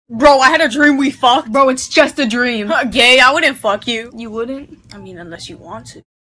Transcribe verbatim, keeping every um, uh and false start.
Bro, I had a dream we fucked. Bro, it's just a dream. Gay, I wouldn't fuck you. You wouldn't? I mean, unless you want to.